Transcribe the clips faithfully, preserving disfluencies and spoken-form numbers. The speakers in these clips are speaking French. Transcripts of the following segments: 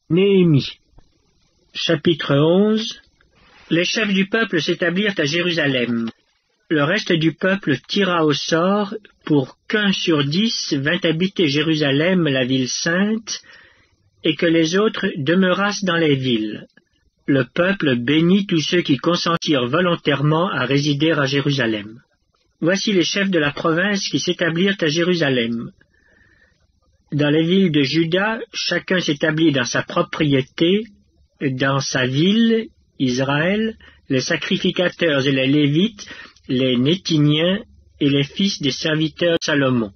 Néhémie. Chapitre onze. Les chefs du peuple s'établirent à Jérusalem. Le reste du peuple tira au sort pour qu'un sur dix vint habiter Jérusalem, la ville sainte, et que les autres demeurassent dans les villes. Le peuple bénit tous ceux qui consentirent volontairement à résider à Jérusalem. Voici les chefs de la province qui s'établirent à Jérusalem. Dans les villes de Juda, chacun s'établit dans sa propriété, dans sa ville, Israël, les sacrificateurs et les Lévites, les Néthiniens et les fils des serviteurs de Salomon.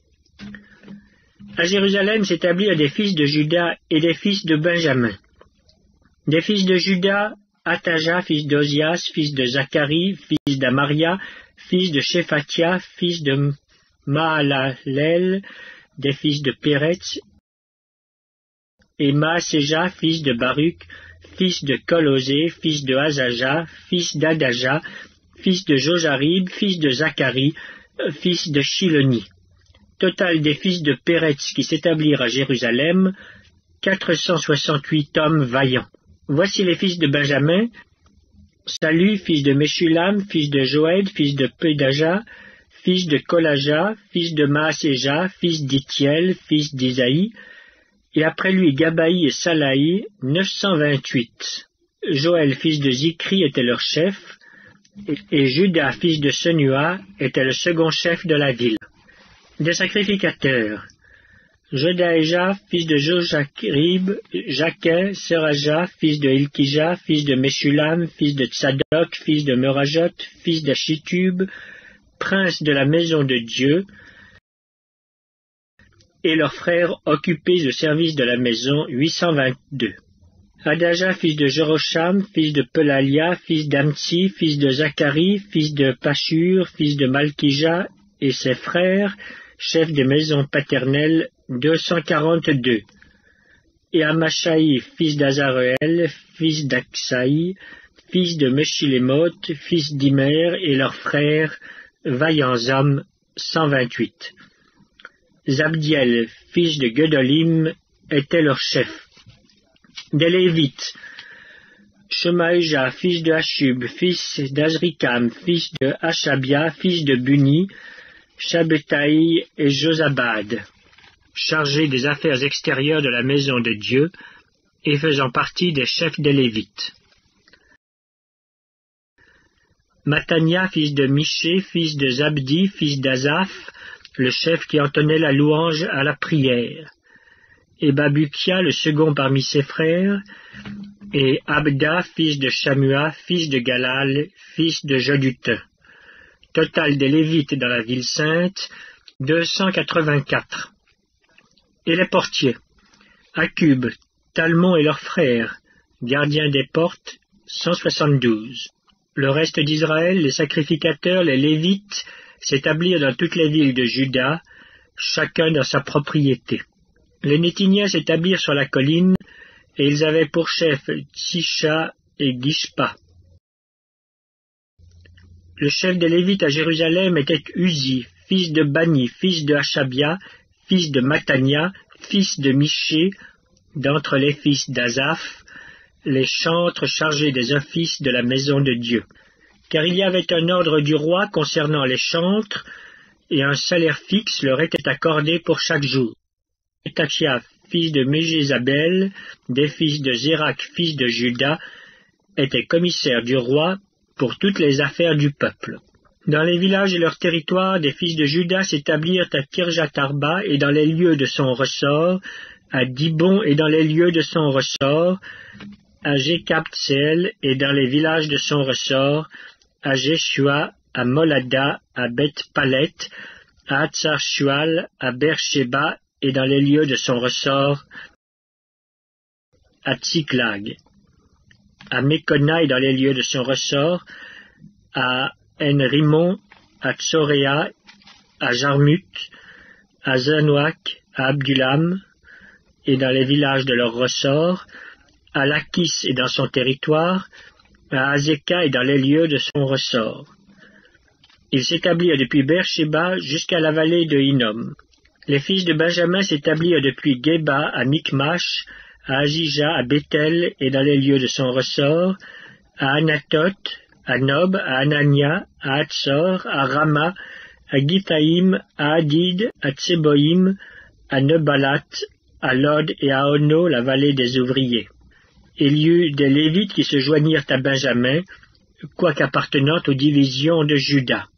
À Jérusalem s'établirent des fils de Juda et des fils de Benjamin. Des fils de Juda, Ataja, fils d'Ozias, fils de Zacharie, fils d'Amaria, fils de Shephatia, fils de Mahalalel, des fils de Péretz, et Maaseja, fils de Baruch, fils de Colosé, fils de Azaja, fils d'Adaja, fils de Jojarib, fils de Zacharie, fils de Shiloni. Total des fils de Péretz qui s'établirent à Jérusalem, quatre cent soixante-huit hommes vaillants. Voici les fils de Benjamin, Salu, fils de Meshulam, fils de Joëd, fils de Pédaja, fils de Kolaja, fils de Maaseja, fils d'Ithiel, fils d'Isaïe, et après lui Gabaï et Salaï, neuf cent vingt-huit. Joël, fils de Zikri, était leur chef, et, et Judas, fils de Senua, était le second chef de la ville. Des sacrificateurs, Jodaéja, fils de Jojarib, Jaquin, Seraja, fils de Ilkija, fils de Meshulam, fils de Tsadok, fils de Merajot, fils d'Achitub, prince de la maison de Dieu, et leurs frères occupés au service de la maison, huit cent vingt-deux. Adaja, fils de Jerosham, fils de Pelalia, fils d'Amtsi, fils de Zacharie, fils de Pashur, fils de Malkija, et ses frères, chefs des maisons paternelles, deux cent quarante-deux. Et Amashai, fils d'Azareel, fils d'Aksaï, fils de Meshilemoth, fils d'Imer, et leurs frères, vaillants hommes, cent vingt-huit. Zabdiel, fils de Gedolim, était leur chef. Des Lévites, Shemaïja, fils de Hashub, fils d'Azrikam, fils de Hashabia, fils de Buni, Shabbetaï et Josabad, chargés des affaires extérieures de la maison de Dieu et faisant partie des chefs des Lévites. Matania, fils de Miché, fils de Zabdi, fils d'Azaph, le chef qui entonnait la louange à la prière, et Babukia, le second parmi ses frères, et Abda, fils de Shamua, fils de Galal, fils de Jodutin. Total des Lévites dans la ville sainte, deux cent quatre-vingt-quatre. Et les portiers, Akub, Talmon et leurs frères, gardiens des portes, cent soixante-douze. Le reste d'Israël, les sacrificateurs, les Lévites, s'établirent dans toutes les villes de Juda, chacun dans sa propriété. Les Néthiniens s'établirent sur la colline, et ils avaient pour chef Tsisha et Gishpa. Le chef des Lévites à Jérusalem était Uzi, fils de Bani, fils de Hashabia, fils de Matania, fils de Miché, d'entre les fils d'Azaph, les chantres chargés des offices de la maison de Dieu. Car il y avait un ordre du roi concernant les chantres, et un salaire fixe leur était accordé pour chaque jour. Tachia, fils de Méjésabel, des fils de Zérak, fils de Juda, était commissaire du roi pour toutes les affaires du peuple. Dans les villages et leurs territoires, des fils de Juda s'établirent à Kirjatarba et dans les lieux de son ressort, à Dibon et dans les lieux de son ressort, à Jékabtsel et dans les villages de son ressort, à Jeshua, à Molada, à Beth-Palet, à Hatzar-Shual, à Beersheba et dans les lieux de son ressort, à Tsiklag, à Mekona et dans les lieux de son ressort, à En-Rimon, à Tsoréa, à Jarmut, à Zanoak, à Abdulam, et dans les villages de leur ressort, à Lachis et dans son territoire, à Azeka et dans les lieux de son ressort. Ils s'établirent depuis Beersheba jusqu'à la vallée de Hinnom. Les fils de Benjamin s'établirent depuis Geba à Michmash, à Ajija, à Bethel et dans les lieux de son ressort, à Anathoth, à Nob, à Anania, à Hatzor, à Rama, à Githaïm, à Hadid, à Tseboïm, à Nebalat, à Lod et à Ono, la vallée des ouvriers. Il y eut des Lévites qui se joignirent à Benjamin, quoique appartenant aux divisions de Juda.